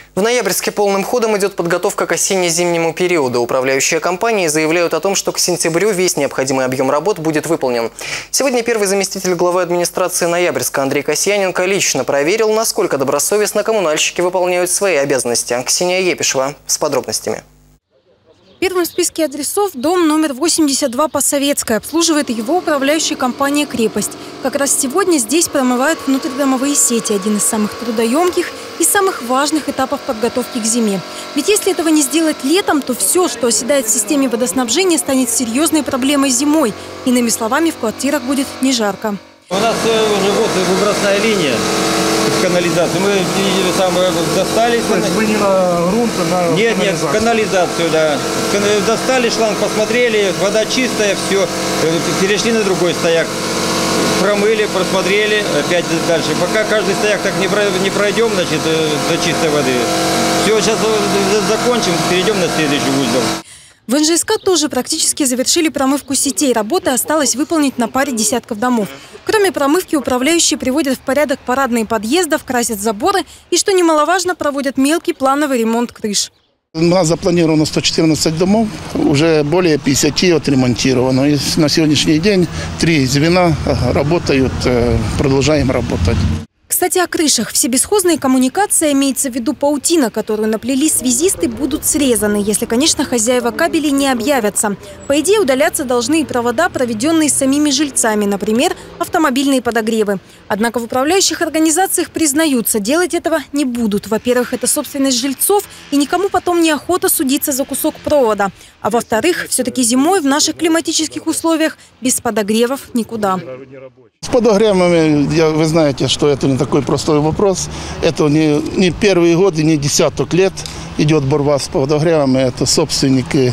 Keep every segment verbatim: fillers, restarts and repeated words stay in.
В ноябрьске полным ходом идет подготовка к осенне-зимнему периоду. Управляющие компании заявляют о том, что к сентябрю весь необходимый объем работ будет выполнен. Сегодня первый заместитель главы администрации Ноябрьска Андрей Касьяненко лично проверил, насколько добросовестно коммунальщики выполняют свои обязанности. Ксения Епишева с подробностями. Первым в списке адресов дом номер восемьдесят два по Советской. Обслуживает его управляющая компания «Крепость». Как раз сегодня здесь промывают внутридомовые сети. Один из самых трудоемких и самых важных этапов подготовки к зиме. Ведь если этого не сделать летом, то все, что оседает в системе водоснабжения, станет серьезной проблемой зимой. Иными словами, в квартирах будет не жарко. У нас уже вот выбросная линия канализации. Мы сам достали. То есть вы не на грунт, а на Нет, канализацию. нет, канализацию, да. Достали шланг, посмотрели, вода чистая, все. Перешли на другой стояк. Промыли, просмотрели, опять дальше. Пока каждый стояк так не пройдем, значит, до чистой воды. Все, сейчас закончим, перейдем на следующий узел. В эн жэ эс ка тоже практически завершили промывку сетей. Работы осталось выполнить на паре десятков домов. Кроме промывки, управляющие приводят в порядок парадные подъездов, красят заборы и, что немаловажно, проводят мелкий плановый ремонт крыш. У нас запланировано сто четырнадцать домов, уже более пятидесяти отремонтировано. И на сегодняшний день три звена работают, продолжаем работать. Кстати, о крышах. Все бесхозные коммуникации, имеется в виду паутина, которую наплели связисты, будут срезаны, если, конечно, хозяева кабелей не объявятся. По идее, удаляться должны и провода, проведенные самими жильцами, например, автомобильные подогревы. Однако в управляющих организациях признаются, делать этого не будут. Во-первых, это собственность жильцов, и никому потом неохота судиться за кусок провода. А во-вторых, все-таки зимой в наших климатических условиях без подогревов никуда. С подогревами, вы знаете, что это не такой простой вопрос. Это не, не первый год и не десяток лет идет борьба с подогревами. Это собственники.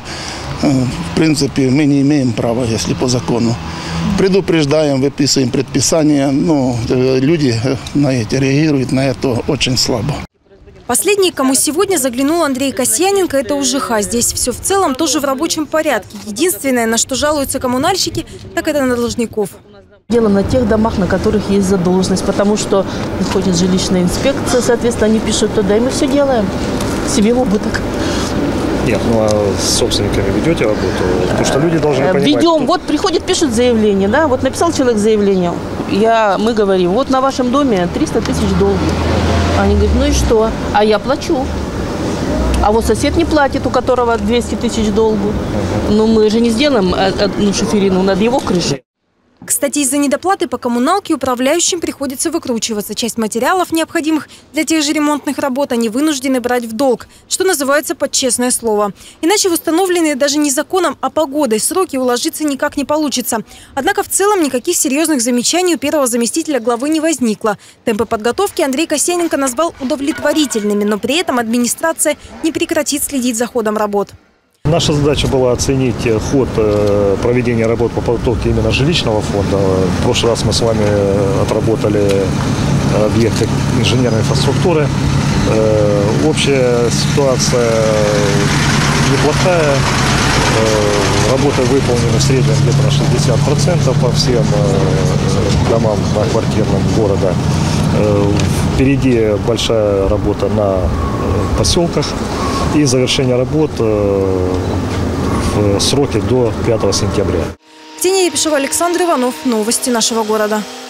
В принципе, мы не имеем права, если по закону. Предупреждаем, выписываем предписания. Но люди на эти реагируют на это очень слабо. Последний, кому сегодня заглянул Андрей Касьяненко, это у жэ ха. Здесь все в целом тоже в рабочем порядке. Единственное, на что жалуются коммунальщики, так это на должников. Дело на тех домах, на которых есть задолженность, потому что выходит жилищная инспекция, соответственно, они пишут туда, и мы все делаем себе в убыток. Нет, ну а с собственниками ведете работу? Потому что люди должны понимать. Ведем. Вот приходит, пишут заявление, да, вот написал человек заявление, я, мы говорим, вот на вашем доме триста тысяч долгов. Они говорят, ну и что? А я плачу. А вот сосед не платит, у которого двести тысяч долгу. Ну мы же не сделаем одну шиферину над его крышей. Кстати, из-за недоплаты по коммуналке управляющим приходится выкручиваться. Часть материалов, необходимых для тех же ремонтных работ, они вынуждены брать в долг, что называется под честное слово. Иначе в установленные даже не законом, а погодой сроки уложиться никак не получится. Однако в целом никаких серьезных замечаний у первого заместителя главы не возникло. Темпы подготовки Андрей Касьяненко назвал удовлетворительными, но при этом администрация не прекратит следить за ходом работ. Наша задача была оценить ход проведения работ по подготовке именно жилищного фонда. В прошлый раз мы с вами отработали объекты инженерной инфраструктуры. Общая ситуация неплохая. Работы выполнены в среднем где-то на шестьдесят процентов по всем домам квартирным города. Впереди большая работа на поселках. И завершение работ в сроки до пятого сентября. Ксения Епишева, Александр Иванов. Новости нашего города.